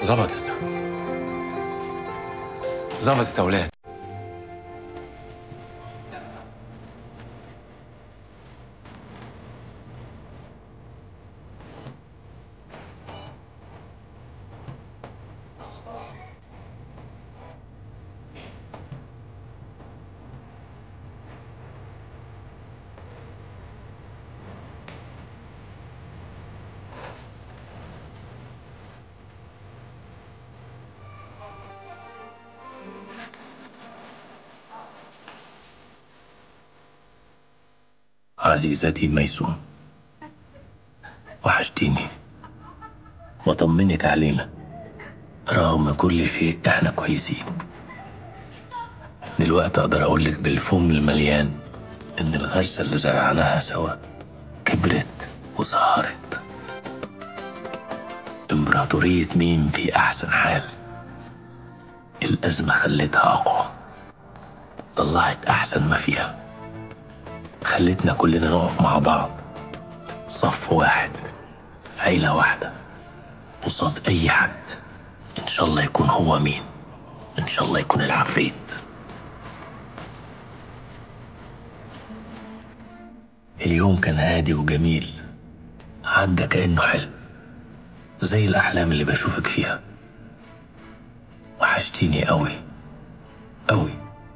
ظبطت ظبطت يا ولاد. عزيزتي ميسون، وحشتيني. بطمنك علينا، رغم كل شيء احنا كويسين. دلوقتي اقدر اقولك بالفم المليان ان الغرسة اللي زرعناها سوا كبرت وظهرت. امبراطورية ميم في احسن حال. الازمة خلتها اقوى، طلعت احسن ما فيها، خلتنا كلنا نقف مع بعض، صف واحد، عيلة واحدة، قصاد أي حد. إن شاء الله يكون هو مين، إن شاء الله يكون العفريت. اليوم كان هادي وجميل، عدى كأنه حلم، زي الأحلام اللي بشوفك فيها. وحشتيني أوي أوي.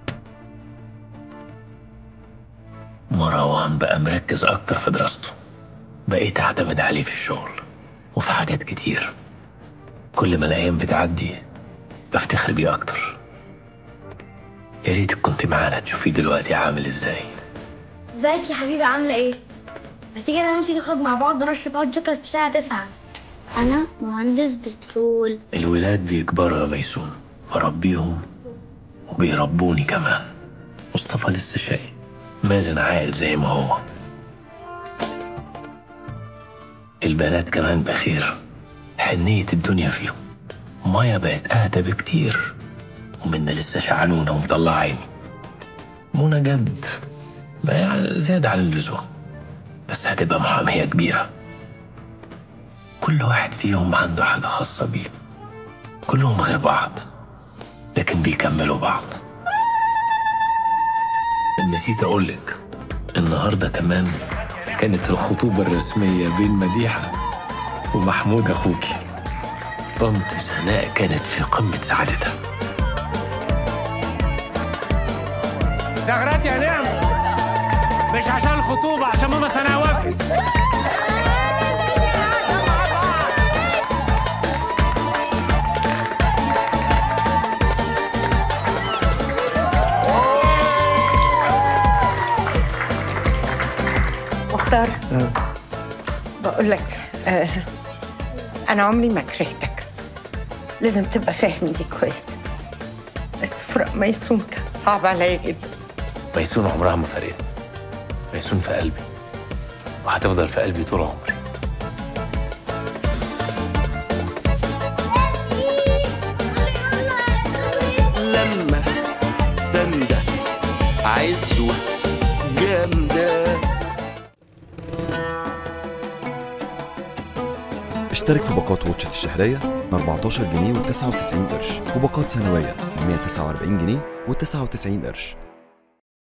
مروان بقى مركز أكتر في دراسته، بقيت أعتمد عليه في الشغل وفي حاجات كتير. كل ما الأيام بتعدي بفتخر بيه أكتر. يا ريتك كنت معانا تشوفيه دلوقتي عامل إزاي. ازيك يا حبيبي، عاملة ايه؟ ما تيجي انا وانتي نخرج مع بعض ونشرب هوت شوكولاتة الساعة 9. أنا مهندس بترول. الولاد بيكبروا يا ميسون، بربيهم وبيربوني كمان. مصطفى لسه شقي، مازن عاقل زي ما هو. البنات كمان بخير، حنية الدنيا فيهم. مايا بقت أهدى بكتير، ومنا لسه شعنونة ومطلع عيني. منى جد بقى يعني زيادة عن اللزوم، بس هتبقى محامية كبيرة. كل واحد فيهم عنده حاجة خاصة بيه، كلهم غير بعض لكن بيكملوا بعض. نسيت أقولك، النهاردة كمان كانت الخطوبة الرسمية بين مديحة ومحمود أخوكي. طنط سناء كانت في قمة سعادتها. زغرات يا نعم، مش عشان الخطوبة، عشان ماما سناء وافقت. مختار، بقول لك أنا عمري ما كرهتك، لازم تبقى فاهم دي كويس. بس فراق ميسون كان صعب عليا جدا. ميسون عمرها ما فرقت، ميسون في قلبي وهتفضل في قلبي طول عمري. لما سندة عزوة جامدة. اشترك في باقات واتشت الشهرية ب 14 جنيه و99 قرش، وباقات سنوية ب 149 جنيه و99 قرش.